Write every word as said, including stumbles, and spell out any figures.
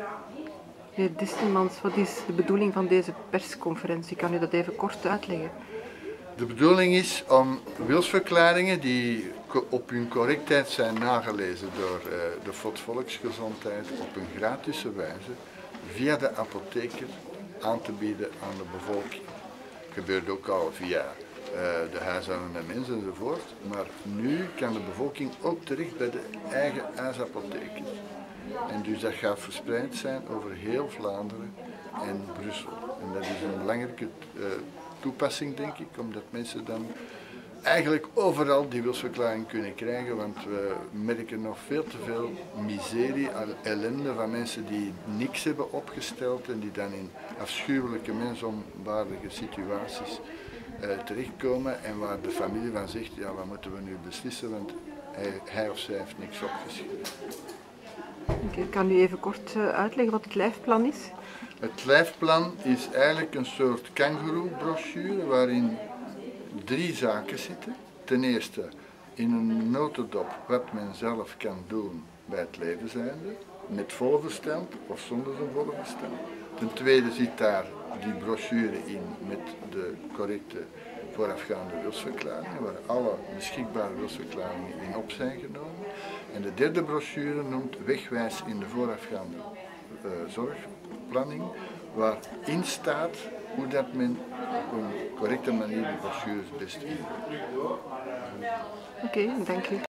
Meneer Distelmans, wat is de bedoeling van deze persconferentie? Kan u dat even kort uitleggen? De bedoeling is om wilsverklaringen die op hun correctheid zijn nagelezen door de F O D Volksgezondheid op een gratis wijze via de apotheker aan te bieden aan de bevolking. Dat gebeurt ook al via de huishouden en mensen enzovoort, maar nu kan de bevolking ook terecht bij de eigen huisapotheker. En dus dat gaat verspreid zijn over heel Vlaanderen en Brussel. En dat is een belangrijke uh, toepassing, denk ik, omdat mensen dan eigenlijk overal die wilsverklaring kunnen krijgen, want we merken nog veel te veel miserie, ellende van mensen die niks hebben opgesteld en die dan in afschuwelijke mensonwaardige situaties uh, terechtkomen en waar de familie van zegt, ja, wat moeten we nu beslissen, want hij, hij of zij heeft niks opgeschreven. Okay, kan u even kort uitleggen wat het lijfplan is? Het lijfplan is eigenlijk een soort kangoeroe-brochure waarin drie zaken zitten. Ten eerste in een notendop wat men zelf kan doen bij het leven zijnde, met volle verstand of zonder zijn volle verstand. Ten tweede zit daar die brochure in met de correcte voorafgaande wilsverklaringen, waar alle beschikbare wilsverklaringen in op zijn genomen. En de derde brochure noemt Wegwijs in de voorafgaande uh, zorgplanning, waarin staat hoe dat men op een correcte manier de brochures best invult. Oké, okay, dank u.